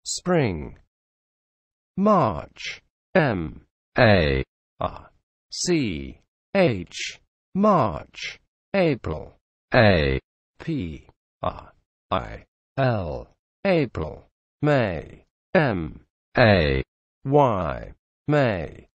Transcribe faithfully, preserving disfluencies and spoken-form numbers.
spring. March, M A R C H, March. April, A P R I L, April. May, M A Y, May.